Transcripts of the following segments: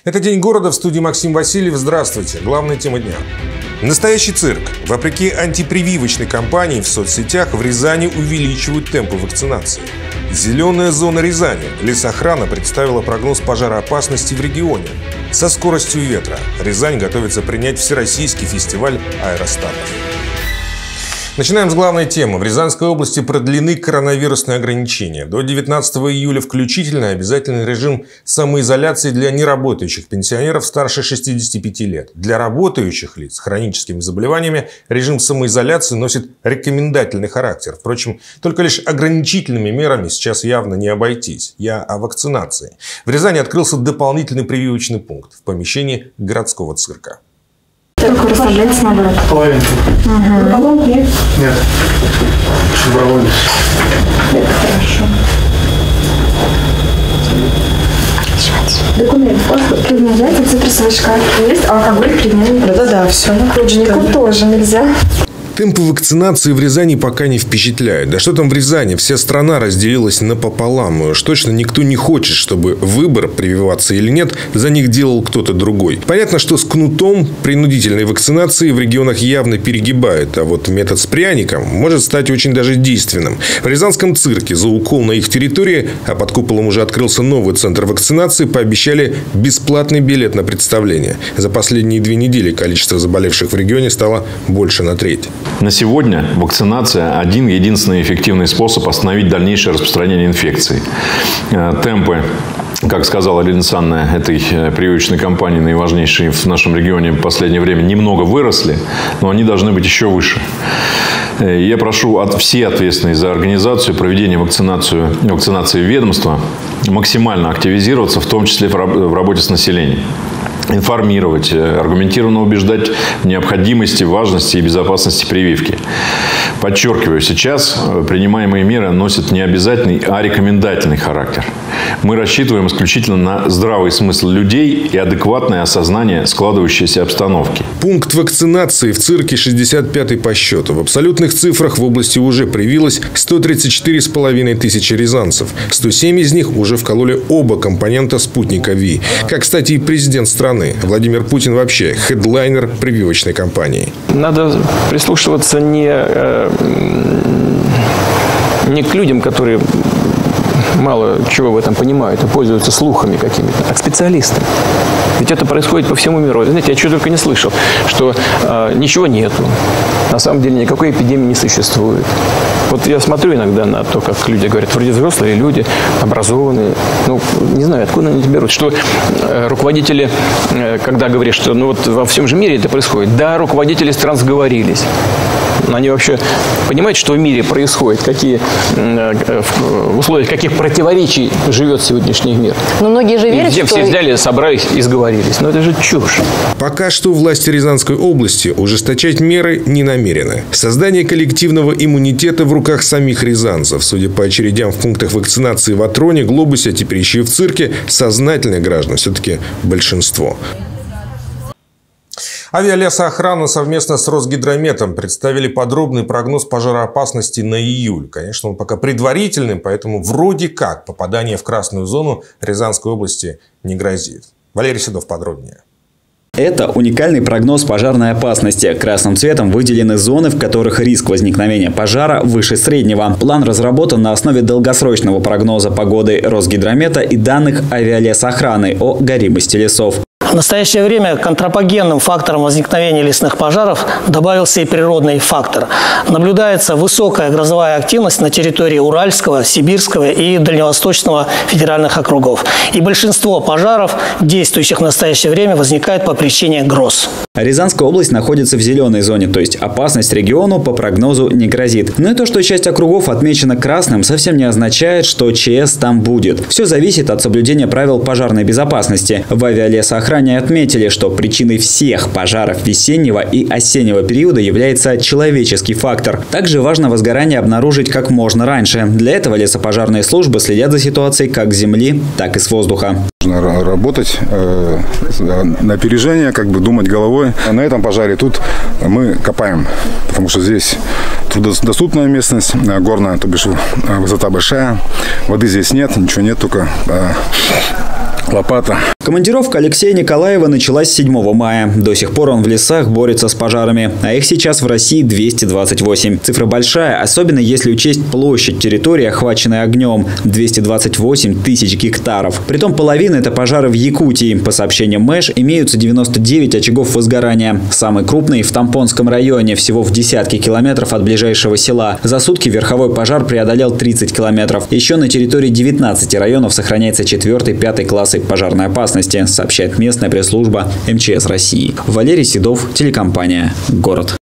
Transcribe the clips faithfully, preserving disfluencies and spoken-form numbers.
Это «День города», в студии Максим Васильев. Здравствуйте. Главная тема дня. Настоящий цирк. Вопреки антипрививочной кампании в соцсетях в Рязани увеличивают темпы вакцинации. Зеленая зона Рязани. Лесохрана представила прогноз пожароопасности в регионе. Со скоростью ветра. Рязань готовится принять всероссийский фестиваль аэростатов. Начинаем с главной темы. В Рязанской области продлены коронавирусные ограничения. До девятнадцатого июля включительно обязательный режим самоизоляции для неработающих пенсионеров старше шестидесяти пяти лет. Для работающих лиц с хроническими заболеваниями режим самоизоляции носит рекомендательный характер. Впрочем, только лишь ограничительными мерами сейчас явно не обойтись. Я о вакцинации. В Рязани открылся дополнительный прививочный пункт в помещении городского цирка. Только вы расслабляетесь наоборот? Половинку. Угу. Добровольно? Нет. Нет. Добровольно. Это хорошо. Документ. Паспорт, криминализация, цитрусовая шкаф. Есть алкоголь, криминализация. Да-да-да, все. Клубнику тоже нельзя. Темпы вакцинации в Рязани пока не впечатляют. Да что там в Рязани? Вся страна разделилась напополам. И уж точно никто не хочет, чтобы выбор, прививаться или нет, за них делал кто-то другой. Понятно, что с кнутом принудительной вакцинации в регионах явно перегибают. А вот метод с пряником может стать очень даже действенным. В Рязанском цирке за укол на их территории, а под куполом уже открылся новый центр вакцинации, пообещали бесплатный билет на представление. За последние две недели количество заболевших в регионе стало больше на треть. На сегодня вакцинация – один единственный эффективный способ остановить дальнейшее распространение инфекции. Темпы, как сказала Елена Александровна, этой прививочной кампании, наиважнейшей в нашем регионе в последнее время, немного выросли, но они должны быть еще выше. Я прошу от все ответственные за организацию проведения вакцинации, вакцинации ведомства максимально активизироваться, в том числе в работе с населением. Информировать, аргументированно убеждать в необходимости, важности и безопасности прививки. Подчеркиваю, сейчас принимаемые меры носят не обязательный, а рекомендательный характер. Мы рассчитываем исключительно на здравый смысл людей и адекватное осознание складывающейся обстановки. Пункт вакцинации в цирке шестьдесят пятый по счету. В абсолютных цифрах в области уже привилось сто тридцать четыре с половиной тысячи рязанцев. сто семь из них уже вкололи оба компонента спутника Ви. Как, кстати, и президент страны Владимир Путин вообще хедлайнер прививочной кампании. Надо прислушиваться не, не к людям, которые мало чего в этом понимают и пользуются слухами какими-то, а к специалистам. Ведь это происходит по всему миру. Знаете, я чего только не слышал, что э, ничего нету. На самом деле никакой эпидемии не существует. Вот я смотрю иногда на то, как люди говорят, вроде взрослые люди, образованные. Ну, не знаю, откуда они это берут. Что э, руководители, э, когда говорят, что ну вот во всем же мире это происходит. Да, руководители стран сговорились. Но они вообще понимают, что в мире происходит, какие, э, в условиях каких противоречий живет сегодняшний мир. Но многие же верят, все, что... все взяли, собрались и сговорились. Но это же чушь. Пока что власти Рязанской области ужесточать меры не намерены. Создание коллективного иммунитета в руках самих рязанцев. Судя по очередям в пунктах вакцинации в Атроне, Глобусе, а теперь еще и в цирке, сознательных граждан все-таки большинство. Авиалесоохрана совместно с Росгидрометом представили подробный прогноз пожароопасности на июль. Конечно, он пока предварительный, поэтому вроде как попадание в красную зону Рязанской области не грозит. Валерий Седов подробнее. Это уникальный прогноз пожарной опасности. Красным цветом выделены зоны, в которых риск возникновения пожара выше среднего. План разработан на основе долгосрочного прогноза погоды Росгидромета и данных авиалесоохраны о горимости лесов. В настоящее время к антропогенным факторам возникновения лесных пожаров добавился и природный фактор. Наблюдается высокая грозовая активность на территории Уральского, Сибирского и Дальневосточного федеральных округов. И большинство пожаров, действующих в настоящее время, возникает по причине гроз. Рязанская область находится в зеленой зоне, то есть опасность региону по прогнозу не грозит. Но и то, что часть округов отмечена красным, совсем не означает, что ЧС там будет. Все зависит от соблюдения правил пожарной безопасности. В авиалесоохране отметили, что причиной всех пожаров весеннего и осеннего периода является человеческий фактор. Также важно возгорание обнаружить как можно раньше. Для этого лесопожарные службы следят за ситуацией как с земли, так и с воздуха. Нужно работать э, на опережение, как бы думать головой. На этом пожаре тут мы копаем, потому что здесь труднодоступная местность, горная, то бишь высота большая, воды здесь нет, ничего нет, только э, лопата. Командировка Алексея Николаева началась седьмого мая. До сих пор он в лесах борется с пожарами, а их сейчас в России двести двадцать восемь. Цифра большая, особенно если учесть площадь территории, охваченной огнем – двести двадцать восемь тысяч гектаров. Притом половина – это пожары в Якутии. По сообщениям МЭШ, имеются девяносто девять очагов возгорания. Самый крупный – в Тампонском районе, всего в десятки километров от ближайшего села. За сутки верховой пожар преодолел тридцать километров. Еще на территории девятнадцати районов сохраняется четвертый, пятый классы пожарной опасности, сообщает местная пресс-служба эм че эс России. Валерий Седов, телекомпания «Город».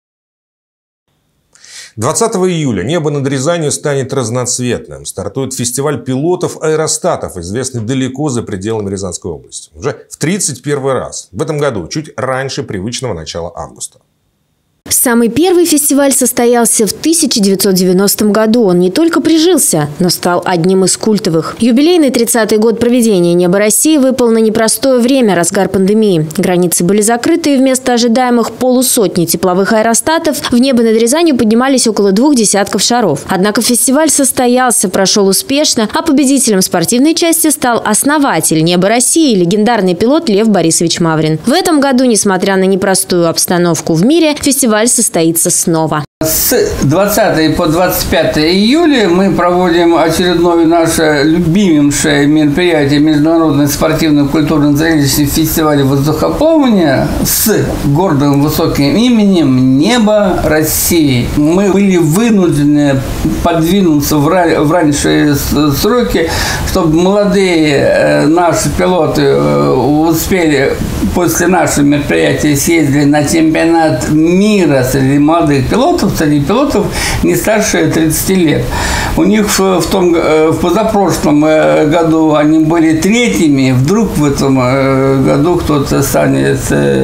двадцатого июля небо над Рязанью станет разноцветным. Стартует фестиваль пилотов-аэростатов, известный далеко за пределами Рязанской области. Уже в тридцать первый раз. В этом году, чуть раньше привычного начала августа. Самый первый фестиваль состоялся в тысяча девятьсот девяностом году. Он не только прижился, но стал одним из культовых. Юбилейный тридцатый год проведения «Небо России» выпал на непростое время, разгар пандемии. Границы были закрыты, и вместо ожидаемых полусотни тепловых аэростатов в небо над Рязанью поднимались около двух десятков шаров. Однако фестиваль состоялся, прошел успешно, а победителем спортивной части стал основатель «Неба России», легендарный пилот Лев Борисович Маврин. В этом году, несмотря на непростую обстановку в мире, фестиваль состоится снова. С двадцатого по двадцать пятое июля мы проводим очередное наше любимейшее мероприятие – Международный спортивно-культурно-зрелищный фестиваль воздухоплавания с гордым высоким именем «Небо России». Мы были вынуждены подвинуться в ранние сроки, чтобы молодые наши пилоты успели после нашего мероприятия съездили на чемпионат мира среди молодых пилотов, среди пилотов не старше тридцати лет. У них в, в, том, в позапрошлом году они были третьими, вдруг в этом году кто-то станет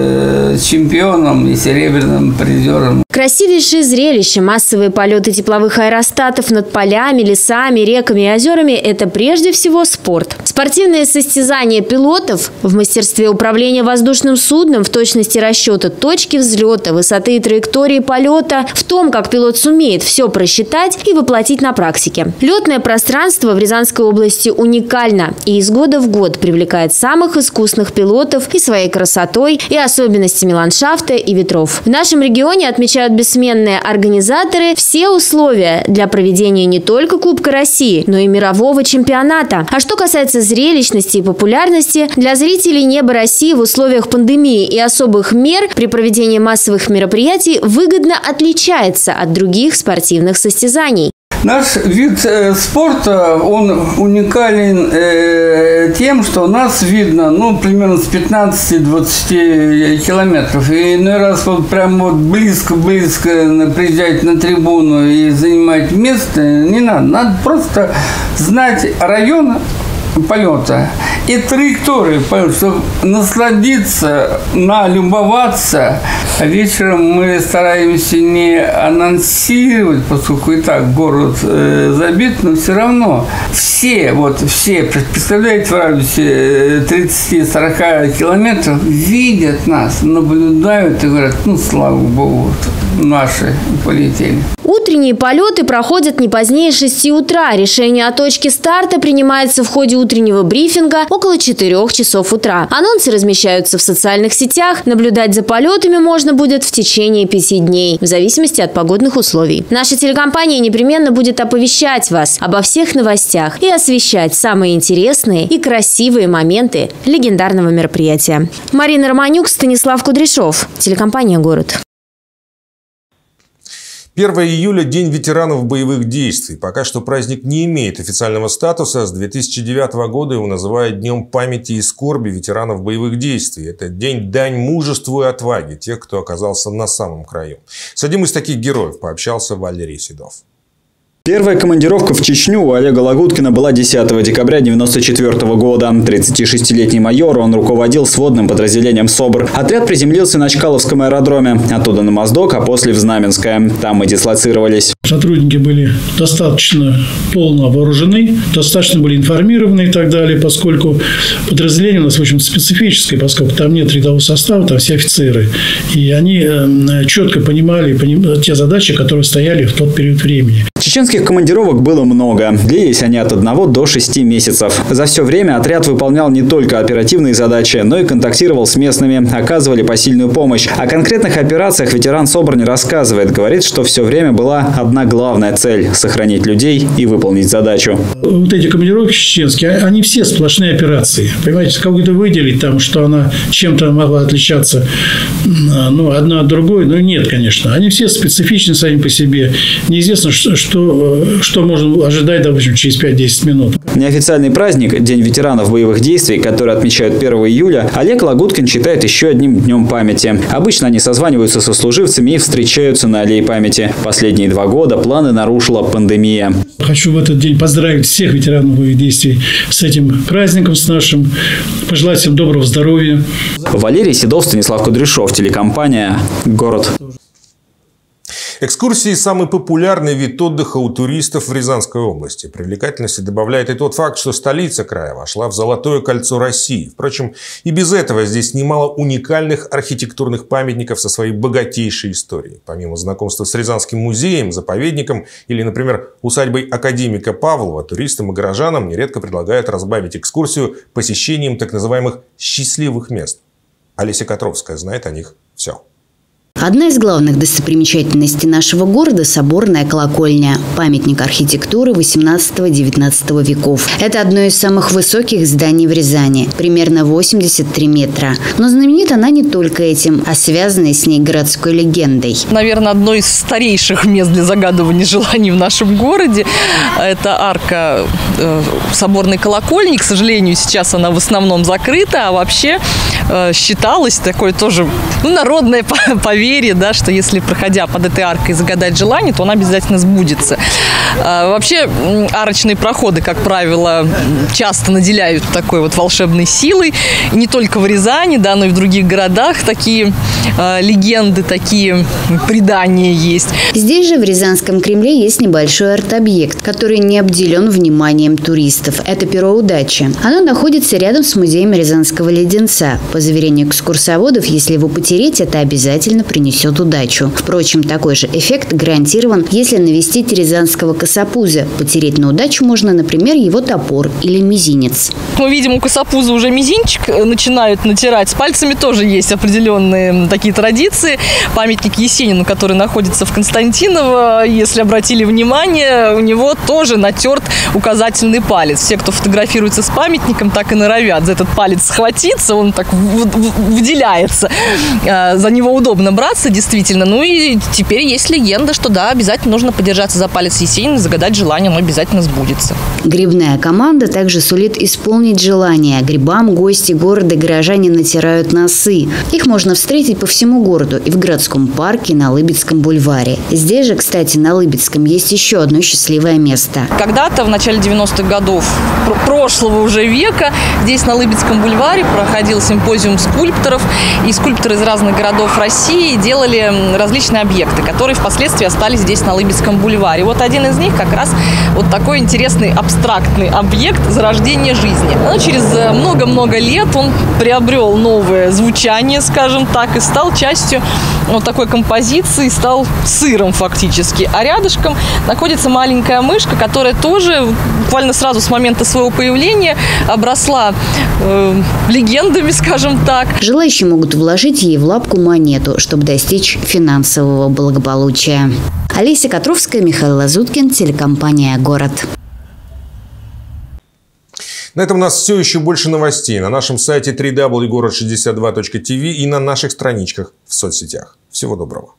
чемпионом и серебряным призером. Красивейшее зрелище, массовые полеты тепловых аэростатов над полями, лесами, реками и озерами – это прежде всего спорт. Спортивные состязания пилотов в мастерстве управления воздушным судном, в точности расчета точки взлета, высоты и траектории полета, в том, как пилот сумеет все просчитать и воплотить на практике. Летное пространство в Рязанской области уникально и из года в год привлекает самых искусных пилотов и своей красотой, и особенностями ландшафта и ветров. В нашем регионе отмечают бессменные организаторы все условия для проведения не только Кубка России, но и мирового чемпионата. А что касается зрелищности и популярности, для зрителей «Неба России» в условиях пандемии и особых мер при проведении массовых мероприятий выгодно отличается от других спортивных состязаний. Наш вид э, спорта, он уникален э, тем, что нас видно, ну, примерно с пятнадцати-двадцати километров. И иной раз вот прям вот близко-близко приезжать на трибуну и занимать место не надо. Надо просто знать район полета и траекторию полета, чтобы насладиться, налюбоваться. А вечером мы стараемся не анонсировать, поскольку и так город э, забит, но все равно все, вот все, представляете, в радиусе тридцати-сорока километров видят нас, наблюдают и говорят, ну, слава богу, наши полетели. Утренние полеты проходят не позднее шести утра. Решение о точке старта принимается в ходе утреннего брифинга около четырёх часов утра. Анонсы размещаются в социальных сетях. Наблюдать за полетами можно будет в течение пяти дней, в зависимости от погодных условий. Наша телекомпания непременно будет оповещать вас обо всех новостях и освещать самые интересные и красивые моменты легендарного мероприятия. Марина Романюк, Станислав Кудряшов, телекомпания «Город». первого июля – День ветеранов боевых действий. Пока что праздник не имеет официального статуса. С две тысячи девятого года его называют Днем памяти и скорби ветеранов боевых действий. Это день дань мужеству и отваге тех, кто оказался на самом краю. С одним из таких героев пообщался Валерий Седов. Первая командировка в Чечню у Олега Лагуткина была десятого декабря девяносто четвёртого года. тридцатишестилетний майор, он руководил сводным подразделением СОБР. Отряд приземлился на Чкаловском аэродроме, оттуда на Моздок, а после в Знаменское. Там мы дислоцировались. Сотрудники были достаточно полно вооружены, достаточно были информированы и так далее, поскольку подразделение у нас, в общем, специфическое, поскольку там нет рядового состава, там все офицеры. И они четко понимали те задачи, которые стояли в тот период времени. Чеченских командировок было много. Длились они от одного до шести месяцев. За все время отряд выполнял не только оперативные задачи, но и контактировал с местными, оказывали посильную помощь. О конкретных операциях ветеран СОБР не рассказывает. Говорит, что все время была одна главная цель – сохранить людей и выполнить задачу. Вот эти командировки чеченские, они все сплошные операции. Понимаете, как-то выделить там, что она чем-то могла отличаться, ну, одна от другой, ну, нет, конечно. Они все специфичны сами по себе. Неизвестно, что, что, что можно ожидать, допустим, через пять-десять минут. Неофициальный праздник – День ветеранов боевых действий, который отмечают первого июля, Олег Лагуткин считает еще одним днем памяти. Обычно они созваниваются со служивцами и встречаются на аллее памяти. Последние два года планы нарушила пандемия. Хочу в этот день поздравить всех ветеранов боевых действий с этим праздником, с нашим. Пожелать всем доброго здоровья. Валерий Седов, Станислав Кудряшов, телекомпания «Город». Экскурсии – самый популярный вид отдыха у туристов в Рязанской области. Привлекательности добавляет и тот факт, что столица края вошла в золотое кольцо России. Впрочем, и без этого здесь немало уникальных архитектурных памятников со своей богатейшей историей. Помимо знакомства с Рязанским музеем, заповедником или, например, усадьбой академика Павлова, туристам и горожанам нередко предлагают разбавить экскурсию посещением так называемых «счастливых мест». Олеся Котровская знает о них все. Одна из главных достопримечательностей нашего города – соборная колокольня. Памятник архитектуры восемнадцатого-девятнадцатого веков. Это одно из самых высоких зданий в Рязани. Примерно восемьдесят три метра. Но знаменита она не только этим, а связанной с ней городской легендой. Наверное, одно из старейших мест для загадывания желаний в нашем городе. Это арка э, соборной колокольни. К сожалению, сейчас она в основном закрыта. А вообще э, считалось такое тоже ну, народное поверье. Да, что если, проходя под этой аркой, загадать желание, то он обязательно сбудется. А, вообще, арочные проходы, как правило, часто наделяют такой вот волшебной силой. И не только в Рязани, да, но и в других городах такие а, легенды, такие предания есть. Здесь же, в Рязанском Кремле, есть небольшой арт-объект, который не обделен вниманием туристов. Это перо удачи. Оно находится рядом с музеем Рязанского леденца. По заверению экскурсоводов, если его потереть, это обязательно принесет удачу. Впрочем, такой же эффект гарантирован, если навестить рязанского косопуза. Потереть на удачу можно, например, его топор или мизинец. Мы видим, у косопуза уже мизинчик начинают натирать. С пальцами тоже есть определенные такие традиции. Памятник Есенину, который находится в Константиново, если обратили внимание, у него тоже натерт указательный палец. Все, кто фотографируется с памятником, так и норовят за этот палец схватиться, он так выделяется. За него удобно браться, действительно. Ну и теперь есть легенда, что да, обязательно нужно подержаться за палец Есенина, загадать желание, оно обязательно сбудется. Грибная команда также сулит исполнить желание. Грибам гости города и горожане натирают носы. Их можно встретить по всему городу и в городском парке, и на Лыбецком бульваре. Здесь же, кстати, на Лыбецком есть еще одно счастливое место. Когда-то в начале девяностых годов прошлого уже века здесь на Лыбецком бульваре проходил симпозиум скульпторов, и скульпторы из разных городов России делали различные объекты, которые впоследствии остались здесь на Лыбецком бульваре. Вот один из них как раз вот такой интересный абстрактный объект зарождения жизни. Но через много-много лет он приобрел новое звучание, скажем так, и стал частью вот такой композиции, стал сыром фактически. А рядышком находится маленькая мышка, которая тоже буквально сразу с момента своего появления обросла э, легендами, скажем так. Желающие могут вложить ей в лапку монету, чтобы достичь финансового благополучия. Олеся Котровская, Михаил Лазуткин, телекомпания «Город». На этом у нас все. Еще больше новостей на нашем сайте дабл ю дабл ю дабл ю точка город шестьдесят два точка ти ви и на наших страничках в соцсетях. Всего доброго.